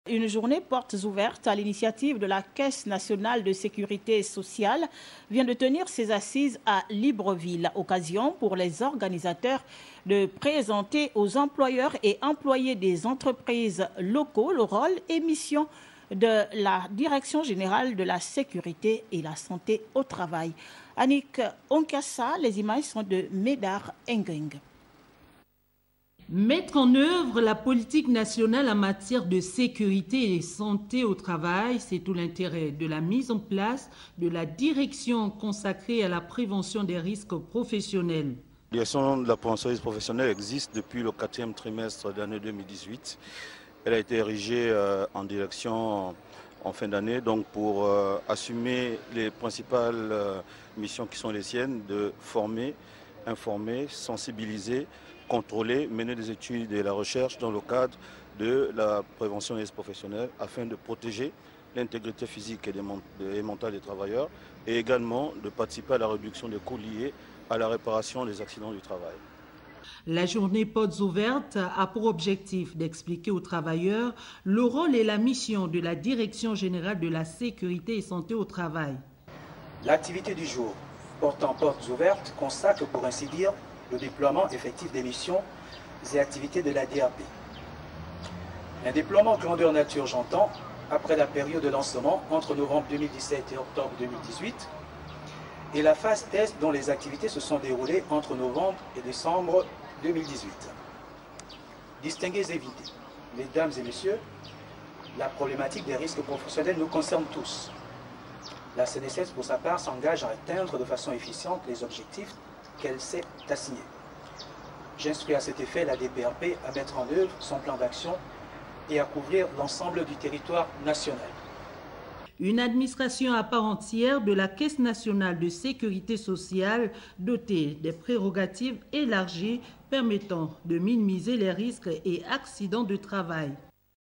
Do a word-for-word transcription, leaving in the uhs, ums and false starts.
Une journée portes ouvertes à l'initiative de la Caisse nationale de sécurité sociale vient de tenir ses assises à Libreville. Occasion pour les organisateurs de présenter aux employeurs et employés des entreprises locaux le rôle et mission de la Direction générale de la sécurité et la santé au travail. Annick Onkassa, les images sont de Médard Engeng. Mettre en œuvre la politique nationale en matière de sécurité et santé au travail, c'est tout l'intérêt de la mise en place de la direction consacrée à la prévention des risques professionnels. La direction de la prévention des risques professionnels existe depuis le quatrième trimestre de l'année deux mille dix-huit. Elle a été érigée euh, en direction en fin d'année, donc pour euh, assumer les principales euh, missions qui sont les siennes, de former, informer, sensibiliser, contrôler, mener des études et la recherche dans le cadre de la prévention des risques professionnels afin de protéger l'intégrité physique et mentale des travailleurs et également de participer à la réduction des coûts liés à la réparation des accidents du travail. La journée Portes ouvertes a pour objectif d'expliquer aux travailleurs le rôle et la mission de la Direction générale de la sécurité et santé au travail. L'activité du jour, portant Portes ouvertes, consacre pour ainsi dire le déploiement effectif des missions et activités de la D A P. Un déploiement grandeur nature, j'entends, après la période de lancement entre novembre deux mille dix-sept et octobre deux mille dix-huit, et la phase test dont les activités se sont déroulées entre novembre et décembre deux mille dix-huit. Distingués et invités, mesdames et messieurs, la problématique des risques professionnels nous concerne tous. La C N S S, pour sa part, s'engage à atteindre de façon efficiente les objectifs qu'elle s'est assignée. J'instruis à cet effet la D P R P à mettre en œuvre son plan d'action et à couvrir l'ensemble du territoire national. Une administration à part entière de la Caisse nationale de sécurité sociale dotée des prérogatives élargies permettant de minimiser les risques et accidents de travail.